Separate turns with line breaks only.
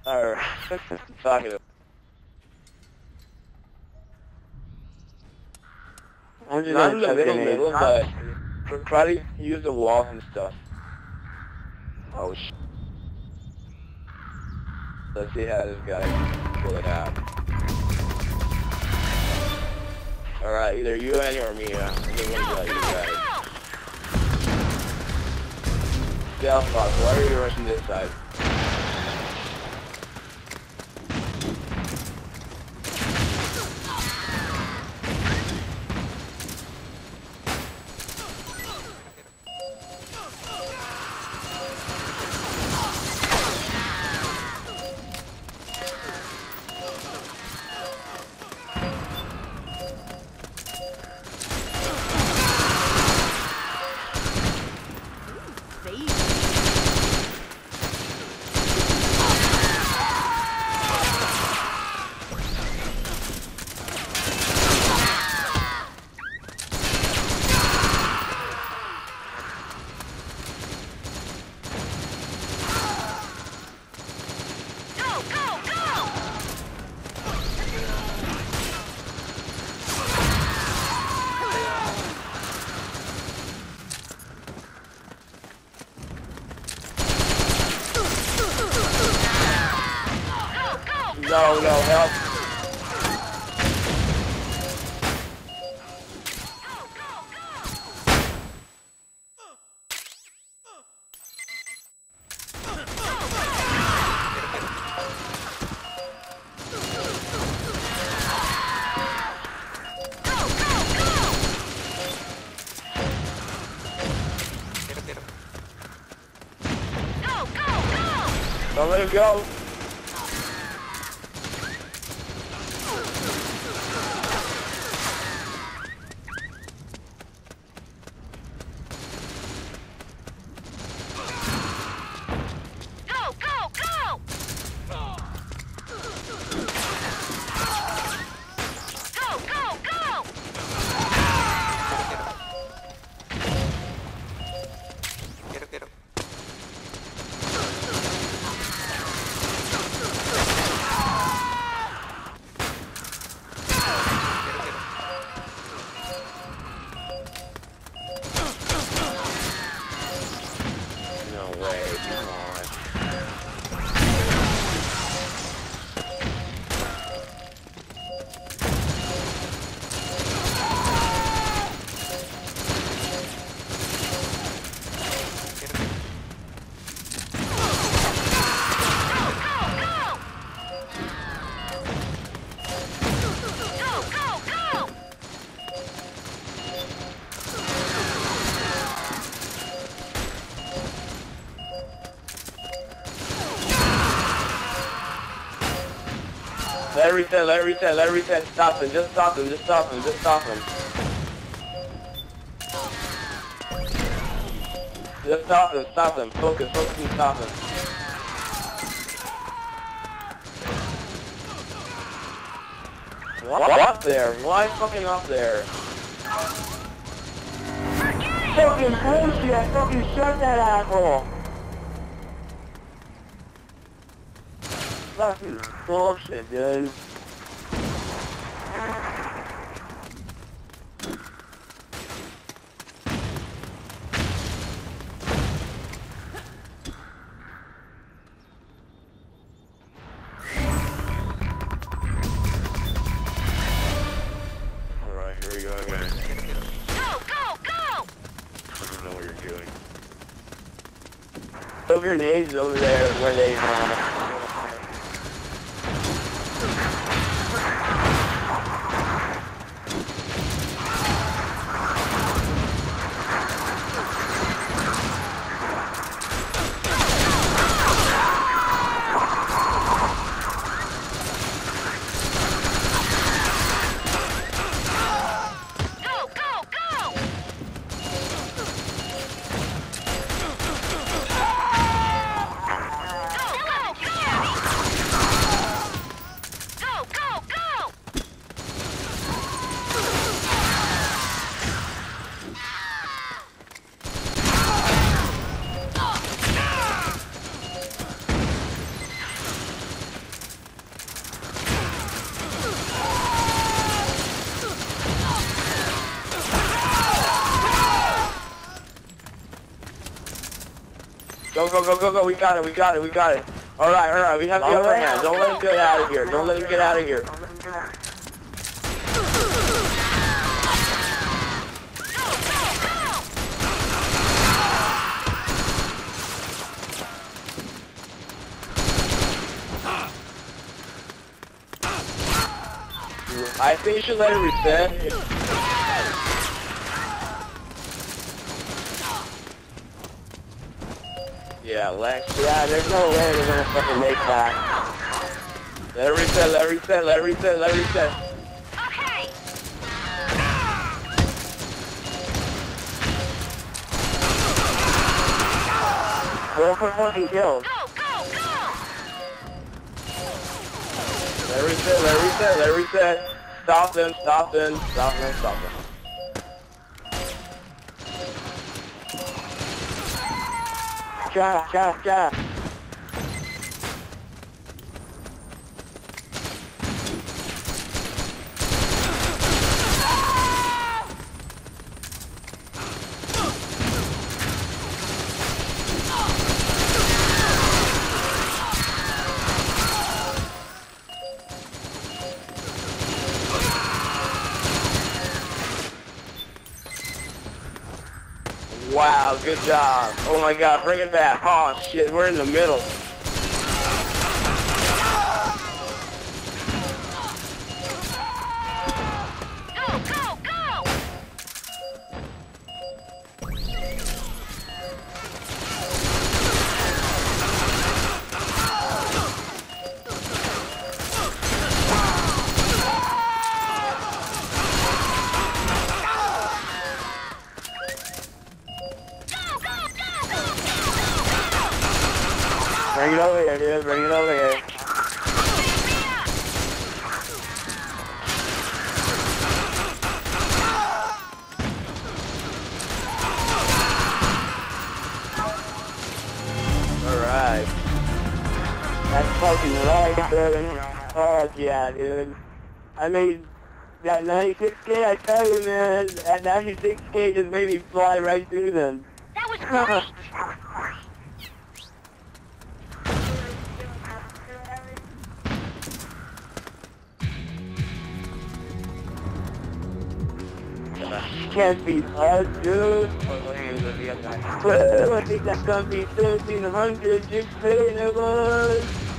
Alright. Talking to.
I'm just
Not
gonna
in the
chuck
middle,
grenades.
but try to use the walls and stuff. Oh sh. Let's see how this guy pull it out. Alright, either you or me. I think one of you got it. Delphox, why are you rushing this side? No, help. Don't let him go. No way, come on. Let it reset. Stop him, just stop him. Just stop him. Focus and stop him. What up there? Why fucking up there? Fucking bullshit! Fucking shut that asshole! Fucking bullshit, dude. Alright, here we go again.
Go!
I don't know what you're doing. Throw grenades over there where they Go, go, go, go, go. We got it, we got it, we got it. Alright, we have the upper hand. Don't let him get out of here. Don't let him get out of here. I think you should let it reset. Yeah, Lex.
Yeah, there's no way they're gonna fucking make that.
Let it reset, let it reset, let it reset, let it reset.
Okay.
Go for fucking kills.
Go, go, go.
Let it reset, let it reset, let it reset. Stop them, stop them, stop them, stop them.
Shut.
Wow, good job. Oh my god, bring it back. Oh shit, we're in the middle.
Go, go, go.
Bring it over here, dude. Bring it over here.
Alright.
That's fucking right, dude. Oh, yeah, dude. I mean, that 96K, I tell you, man, that 96K just made me fly right through them.
That was great.
Can't be hard, dude. I think that's gonna be 1,700 just paying it was.